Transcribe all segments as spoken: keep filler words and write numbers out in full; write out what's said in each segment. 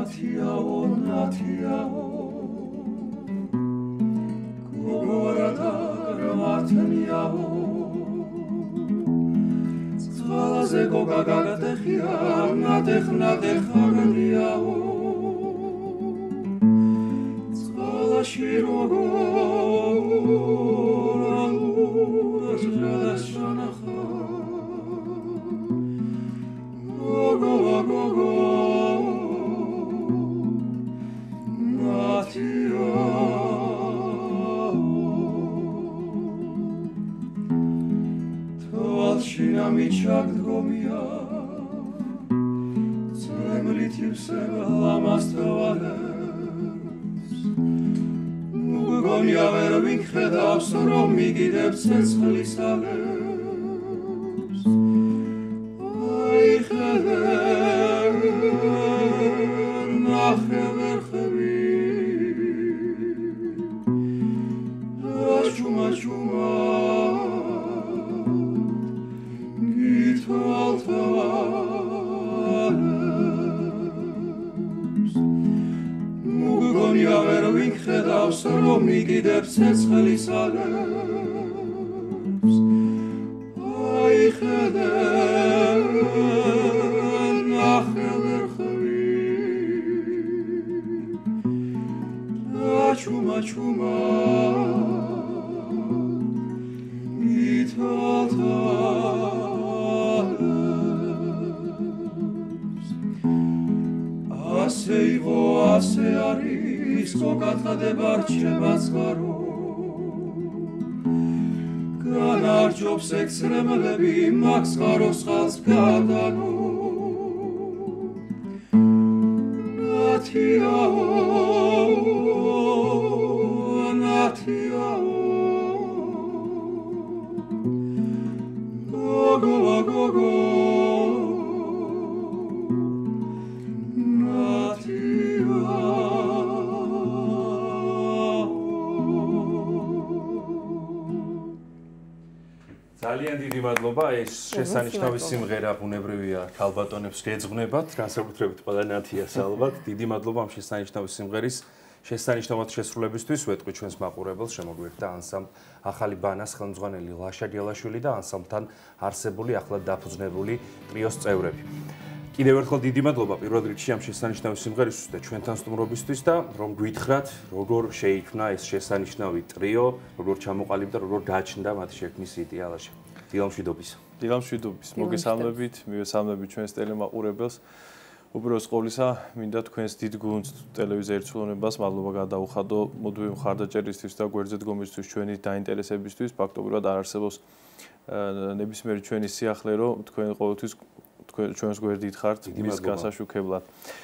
ნათიაო ნათიაო გოგორა და გრამართნიაო წყალაზე გოგა გაგატეხია ნატეხ ნატეხ აგრიაო წყალაში როგორ ანგურას ჟადას შანახა გოგო გოგო მიჩაგდგომია წემლით ივსებ ლამას თვალებს მგონია ვერ ვიხედავს რომ მიგიდებ ცეცხლის ალებს აი ხედე ნახე ვერ ხვი რაჩუმა ჩუმა მგონია ვერ ვიხედავს რომ მიგიდებ ცეცხლის ალებს აი ხედე ნახე ვერ ხვი რაჩუმა ჩუმა მითვალთა ასე იყო ასე არის გოგათადება რჩებაც გარო განარჯობს ექსრემლები მაგს გაროს ხალს გადანო ნათიაო ნათიაო გოგო გოგო ძალიან დიდი მადლობა ეს შესანიშნავი სიმღერა ბუნებრივია ქალბატონებს გეძღვნებათ განსაკუთრებით ყველა ნათიას ალბათ დიდი მადლობა ამ შესანიშნავი სიმღერის შესანიშნავად შესრულებისთვის ვეტყვი ჩვენს მაყურებელს შემოგვიერთდა ანსამბლ ახალი ბანას ხელმძღვანელი ლაშა გელაშვილი და ანსამბლთან არსებული ახლად დაფუძნებული ტრიოს წევრები კიდევ ერთხელ დიდი მადლობა პირველ რიგში ამ შესანიშნავი სიმღერისთვის და ჩვენთან სტუმრობისთვის და რომ გვითხრათ როგორ შეიქმნა ეს შესანიშნავი ტრიო როგორ ჩამოყალიბდა როგორ გაჩნდა მათი შექმნის იდეა ლაშა დილამშვიდობის დილამშვიდობის მოგესალმებით მივესალმებით ჩვენს ტელემაყურებელს უბრალოდ ყოვლისა მინდა თქვენს დიდ გუნდს ტელევიზია ერთსულონებას მადლობა გადაუხადო მოდვი მხარდაჭერისთვის და გვერდზე დგომისთვის ჩვენი დაინტერესებისთვის ფაქტობრივად არ არსებობს ნებისმიერი ჩვენი სიახლე რომ თქვენ ყოველთვის ჩვენს გვერდით ხართ მის გასაშუქებლად.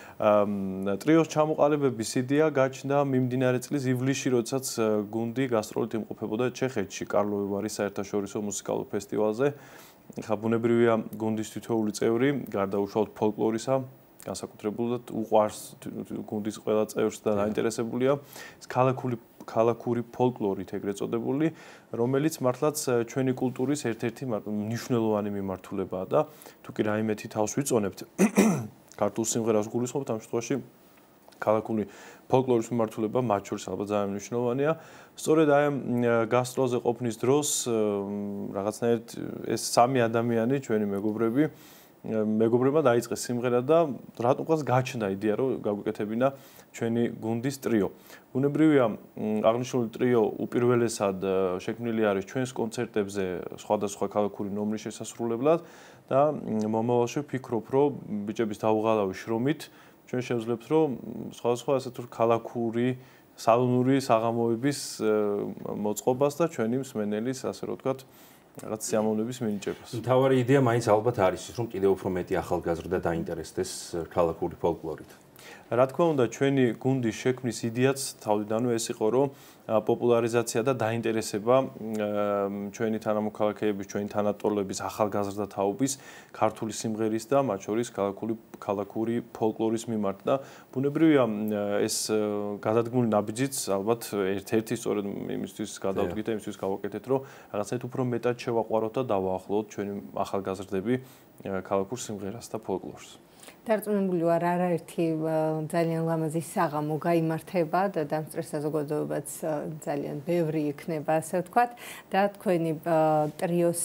ტრიოს ჩამოყალიბების იდეა გაჩნდა მიმდინარე წლის ივლისში, როდესაც გუნდი გასტროლით იმყოფებოდა ჩეხეთში, კარლოვი ვარის საერთაშორისო მუსიკალურ ფესტივალზე. ხა ბუნებრივია გუნდის თითოეული წევრი, გარდა უშუალოდ ფოლკლორისა, განსაკუთრებულად უყვარს გუნდის ყველა წევრს და დაინტერესებულია ქალაქული ქალაქური ფოლკლორით ეგრეთ წოდებული, რომელიც მართლაც ჩვენი კულტურის ერთ-ერთი მნიშვნელოვანი მიმართულებაა და თუ კი რაიმეთი თავს ვიწონებთ ქართულ სიმღერას გულისხმობთ ამ შემთხვევაში ქალაქული ფოლკლორის მიმართულება მათ შორის ალბათ ძალიან მნიშვნელოვანია. სწორედ აი ამ გასტროლზე ყოფნის დროს რაღაცნაირად ეს სამი ადამიანი ჩვენი მეგობრები მეგობრებმა დაიწყეს სიმღერა და რატომღაც გაჩნდა იდეა რომ გაგვიკეთებინა ჩვენი გუნდის ტრიო. ბუნებრივია აღნიშნული ტრიო უპირველესად შექმნილი არის ჩვენს კონცერტებზე სხვადასხვა ქალაქური ნომრის შესასრულებლად და მომავალში ვფიქრობ რომ ბიჭების დაუღალავი შრომით ჩვენ შევძლებთ რომ სხვადასხვა ასე თუ ქალაქური სალონური საღამოების მოწყობას და ჩვენი მსმენელის ასე რომ ვთქვათ რაღაც სიამოვნების მინიჭებას. მთავარი იდეა მაინც ალბათ არის ის, რომ კიდევ უფრო მეტი ახალგაზრდა დაინტერესდეს ქალაქური ფოლკლორით. რა თქმა უნდა, ჩვენი გუნდის შექმნის იდეაც თავიდანვე ეს იყო, რომ პოპულარიზაცია და დაინტერესება ჩვენი თანამოქალაქეების, ჩვენი თანატოლების, ახალგაზრდა თაობის ქართული სიმღერის და მათ შორის ქალაქური ქალაქური ფოლკლორის მიმართ და ბუნებრივია ეს გადადგმული ნაბიჯიც ალბათ ერთ-ერთი სწორედ იმისთვის გადავდგით და იმისთვის გავაკეთეთ, რომ რაღაცეთ უფრო მეტად შევაყვაროთ და დავაახლოვოთ ჩვენი ახალგაზრდები ქალაქურ სიმღერას და ფოლკლორს. დარწმუნებული ვარ, არაერთი ძალიან ლამაზი საღამო გაიმართება და დამსწრე საზოგადოებაც ძალიან ბევრი იქნება, ასე ვთქვათ, და თქვენი ტრიოს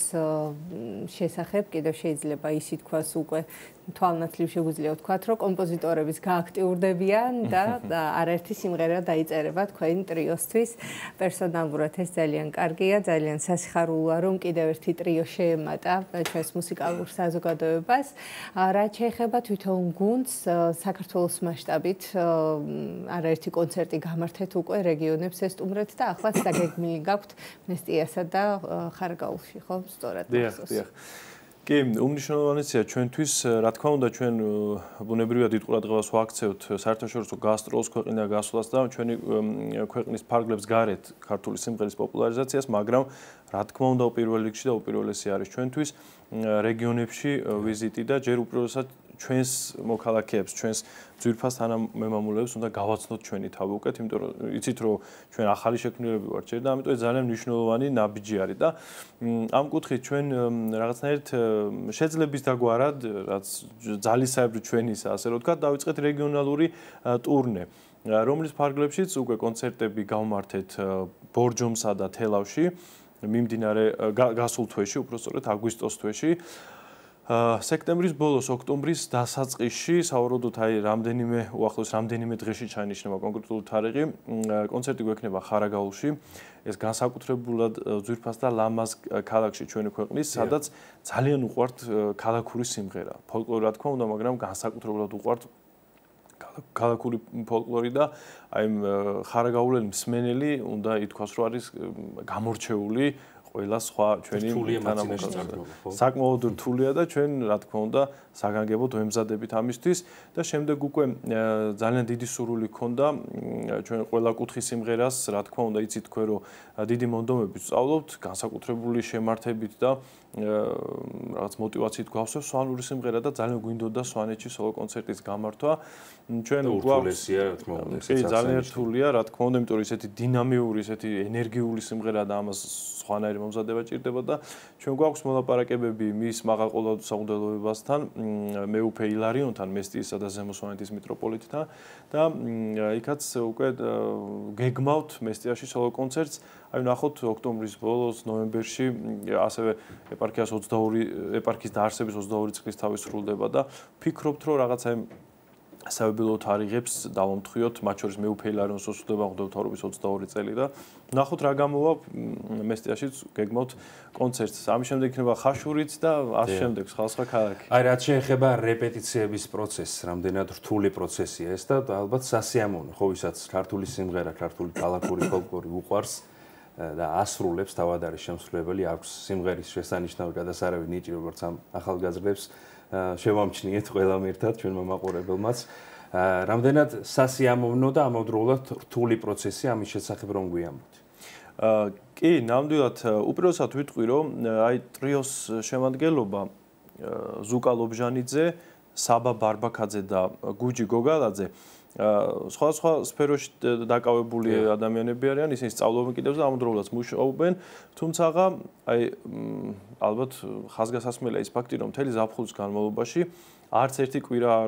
შესახებ კიდევ შეიძლება ისი თქვას უკვე თვალნათლივ შეგვიძლია ვთქვათ, რომ კომპოზიტორების გააქტიურდებიან და არაერთი სიმღერა დაიწერება თქვენი ტრიოსთვის. პერსონალურად ეს ძალიან კარგია, ძალიან სასიხარულოა, რომ კიდევ ერთი ტრიო შეემატა ჩვენს მუსიკალურ საზოგადოებას. რაც შეეხება თვითონ გუნდს, საქართველოს მასშტაბით არაერთი კონცერტი გამართეთ უკვე რეგიონებს ესტუმრეთ და ახლაც დაგეგმილი გაქვთ მესტიასა და ხარაგაულში, ხო? სწორად მახსოვს. დიახ, დიახ. კი, უმნიშვნელოვანესია ჩვენთვის, რა თქმა უნდა, ჩვენ ბუნებრივად დიდ ყურადღებას ვაქცევთ საერთაშორისო გასტროლს, ქვეყნიდან გასვლას და ჩვენი ქვეყნის ფარგლებს გარეთ ქართული სიმღერის პოპულარიზაციას, მაგრამ რა თქმა უნდა, პირველ რიგში და უპირველესი არის ჩვენთვის რეგიონებში ვიზიტი და ჯერ უპირველესად ჩვენს მოქალაქეებს, ჩვენს ძვირფას თანამემამულეებს უნდა გავაცნოთ ჩვენი თავი უკეთ, იმიტომ რომ იცით რომ ჩვენ ახალი შექმნილები ვართ ჯერ და ამიტომ ეს ძალიან მნიშვნელოვანი ნაბიჯი არის და ამ კუთხით ჩვენ რაღაცნაირად შეძლების დაგვარად, რაც ძალისაებრი ჩვენისა, ასე რომ ვთქვათ, დავიწყეთ რეგიონალური ტურნე, რომლის ფარგლებშიც უკვე კონცერტები გავმართეთ ბორჯომსა და თელავში, მიმდინარე გასულ თვეში, უпростоრად აგვისტოს თვეში. სექტემბრის ბოლოს, ოქტომბრის დასაწყისში, სავარაუდოდ აი რამდენიმე უახლოეს რამდენიმე დღეში ჩაინიშნება კონკრეტული თარიღი, კონცერტი გვექნება ხარაგაულში. ეს განსაკუთრებულად ძვირფას და ლამაზ ქალაქში ჩვენი ქვეყნის, სადაც ძალიან უყვართ ქალაქური სიმღერა. ფოლკლორი რა თქმა უნდა, მაგრამ განსაკუთრებულად უყვართ ქალაქური ფოლკლორი და აი ხარაგაულელი მსმენელი უნდა ითქვას, რომ არის გამორჩეული ყველა სხვა ჩვენი თანამოქმედება. საკმაოდ რთულია და ჩვენ რა თქმა უნდა საგანგებოდ ვემზადებით ამისთვის და შემდეგ უკვე ძალიან დიდი სურვილი გქონდა ჩვენ ყველა კუთხის სიმღერას, რა თქმა უნდა იცით თქვენ რომ დიდი მონდომებით ვსწავლობთ, განსაკუთრებული შემართებით და რაღაც мотивაციით გვავსებს სვანური სიმღერა და ძალიან გვინდოდა სვანეთში სოლო კონცერტის გამართვა. ჩვენ უბრალესია, რა თქმა უნდა, ესეც ძალიან რთულია, რა თქმა უნდა, იმიტომ რომ ისეთი დინამიური, ისეთი ენერგიული სიმღერა და ამას სხვანაირი მომზადება ჭირდება და ჩვენ გვაქვს მოლაპარაკებები მის მაღალყოლოდ საყდელობებასთან, მეუფე ილარიონთან, მესტიისა და ზემო სვანეთის მიტროპოლიტთან და იქაც უკვე გეგმავთ მესტიაში სოლო კონცერტს. აი ნახოთ ოქტომბრის ბოლოს, ნოემბერში ასევე ეპარქიას ოცდაორი ეპარქიის დაარსების ოცდაორი წლის თავი სრულდება და ფიქრობთ რომ რაღაცა საუბრობ თარიღებს დავამთხვიოთ, მათ შორის მეუფე ილარიონს უსწრდება მღვდელმთავრობის ოცდაორი წელი და ნახოთ რა გამოვა მესტიაშიც გეგმავთ კონცერტს. ამის შემდეგ იქნება ხაშურიც და ამ შემდეგ სხვა ქალაქი. აი რაც შეეხება რეპეტიციების პროცესს, რამდენად რთული პროცესია ეს და ალბათ სასიამოვნო, ხო, ვისაც ქართული სიმღერა, ქართული ქალაქური ფოლკლორი უყვარს და ასრულებს, თავად არის შემსრულებელი, აქვს სიმღერის შესანიშნავი გადასარავი ნიჭი, როგორც ამ ახალგაზრდებს შევამჩნიეთ ყველამ ერთად ჩვენმა მაყურებელმაც. რამდენად სასიამოვნო და ამავდროულად რთული პროცესი ამის შესახებ რომ გვიამბოთ. კი, ნამდვილად უპირველესად ვიტყვი რომ აი ტრიოს შემადგენლობა ზუკა ლობჟანიძე, საბა ბარბაქაძე და გუჯი გოგალაძე სხვა სხვა სფეროში დაკავებული ადამიანები არიან, ისინი სწავლობენ კიდევ და ამავდროულად მუშაობენ, თუმცა აი ალბათ ხაზგასასმელია ის ფაქტი, რომ მთელი ზაფხულის განმავლობაში არც ერთი კვირა არ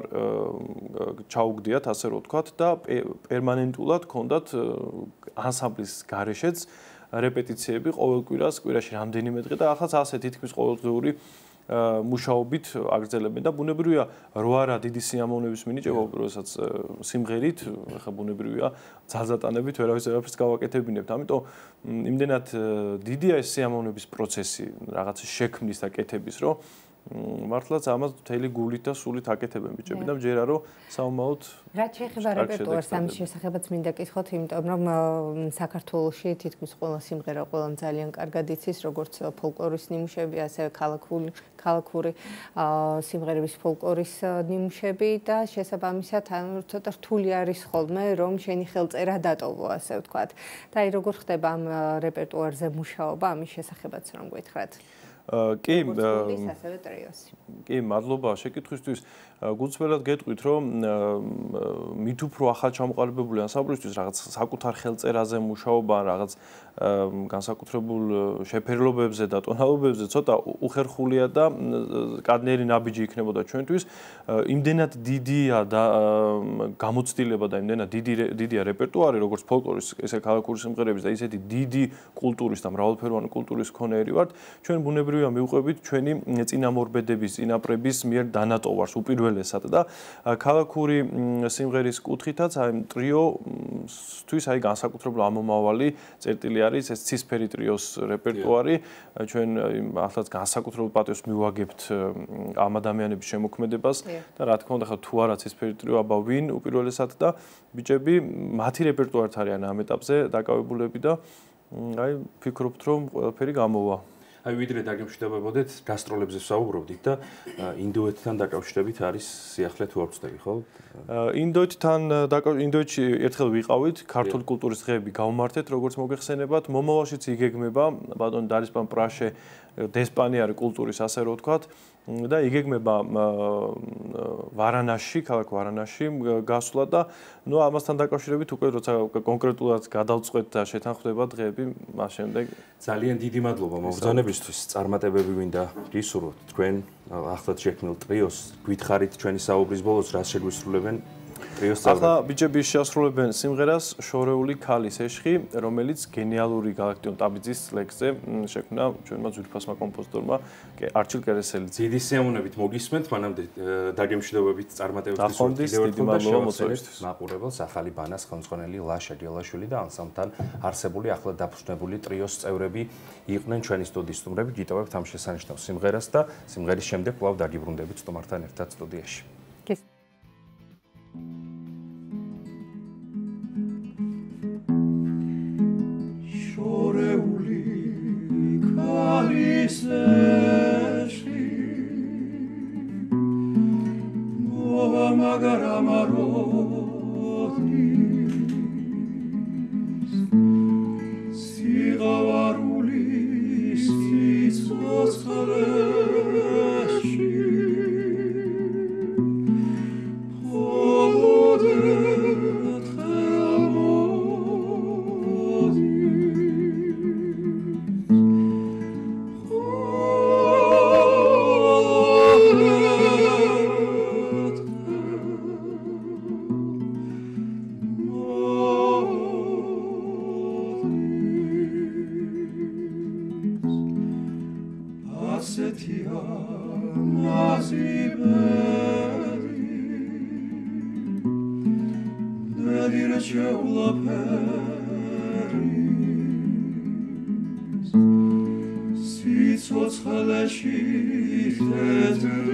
ჩაუგდიათ, ასე რომ ვთქვათ და პერმანენტულად ჰქონდათ ანსამბლის გარეშეც რეპეტიციები ყოველ კვირას, კვირაში რამდენიმე დღე და ახლა ასე თითქმის ყოველდღიური მუშაობით აგრძელებენ და ბუნებრივია რო არა დიდი სიამოვნების მინიჭება უპირველესაც სიმღერით, ხა ბუნებრივია ძალზატანებით ვერავის ვერაფერს გავაკეთებინებთ. ამიტომ იმდენად დიდია ეს სიამოვნების პროცესი, რაღაც შექმნის და კეთების, რომ მართლაც ამას მთელი გულით და სულით აკეთებენ ბიჭები და მჯერა რომ საომაოდ რაც შეეხება რეპერტუარს ამის შესახებაც მინდა კითხოთ, იმიტომ რომ საქართველოში თითქმის ყველა სიმღერა ყველამ ძალიან კარგად იცის, როგორც ფოლკლორის ნიმუშები, ასევე ქალაქური ქალაქური სიმღერების ფოლკლორის ნიმუშები და შესაბამისად ცოტა რთული არის ხოლმე რომ შენი ხელწერა დატოვო, ასე ვთქვათ. და აი როგორ ხდება ამ რეპერტუარზე მუშაობა, ამის შესახებაც რომ გითხრათ. კი, ასევე ტრიოსი. კი, მადლობა შეკითხვისთვის. გულწრფელად გეტყვით, რომ მით უფრო ახალ ჩამოყალიბებული ანსამბლისთვის რაღაც საკუთარ ხელწერაზე მუშაობა, რაღაც განსაკუთრებულ შეფერილობებზე და ტონალობებზე ცოტა უხერხულია და კადნერი ნაბიჯი იქნებოდა ჩვენთვის. იმდენად დიდია და გამოცდილება და იმდენად დიდი დიდია რეპერტუარი, როგორც ფოლკლორის, ესე ქალაქური სიმღერების და ისეთი დიდი კულტურის და მრავალფეროვანი კულტურის მქონეები ვართ. ჩვენ ბუნებრივია მივყვებით ჩვენი წინამორბედების, წინაპრების მიერ დანატოვარს უპირველესად და ქალაქური სიმღერის კუთხითაც აი ტრიოსთვის აი განსაკუთრებული ამომავალი წერტილი არის ეს ცისფერი ტრიოს რეპერტუარი. ჩვენ ახლა განსაკუთრებულ პატივს მივაგებთ ამ ადამიანების შემოქმედებას და რა თქმა უნდა, ხა თუ არა ცისფერი ტრიო, აბა ვინ უპირველესად და ბიჭები მათი რეპერტუარით არიან ამ ეტაპზე დაკავებულები და აი ვფიქრობთ, რომ ყველაფერი გამოვა. აი ვიდრე დაგემშვიდობებოდეთ, გასტროლებზე ვსაუბრობდით და ინდოეთთან დაკავშირებით არის სიახლე თუ არ ვწდები, ხო? ინდოეთთან ინდოეთში ერთხელ ვიყავით, ქართული კულტურის დღეები გავმართეთ, როგორც მოგეხსენებათ, მომავალშიც იგეგმება, ბატონი დარისპან პრაშე დესპანიარი კულტურის ასე რო ვთქვათ და იგეგმება ვარანაში, ქალაქ ვარანაში გასვლა და ნუ ამასთან დაკავშირებით უკვე როცა კონკრეტულად გადავწყვეტ და შეთანხმდება დღეები, მას შემდეგ ძალიან დიდი მადლობა მოგზაურობისთვის. წარმატებები მინდა გისურვოთ თქვენ ახლად შექმნილ ტრიოს. გითხარით ჩვენი საუბრის ბოლოს რა შეგვისრულებენ ტრიოს წევრები. ახლა ბიჭები შეასრულებენ სიმღერას შორეული ქალის ეშხი, რომელიც გენიალური გალაქტიონ ტაბიძის ლექსზე შექმნა ჩვენმა ძვირფასმა კომპოზიტორმა არჩილ კერესელიძე. დიდი სიამოვნებით მოგისმენთ, მანამდე დაგემშვიდობებით წარმატებებისთვის კიდევ ერთხელ და შევასრულებთ მაყურებელს ახალი ბანას ხელმძღვანელი ლაშა ჯელაშვილი და ანსამბლთან არსებული ახლად დაფუძნებული ტრიოს წევრები იყვნენ ჩვენი სტუდიის სტუმრები. გიტოვებთ ამ შესანიშნავ სიმღერას და სიმღერის შემდეგ კვლავ დაგიბრუნდებით სტუმართან ერთად სტუდიაში. შორეული ქალის ეშხი მოვა მაგარა მაროდის სიღავარულის ციცოცხლეში Sweet, so it's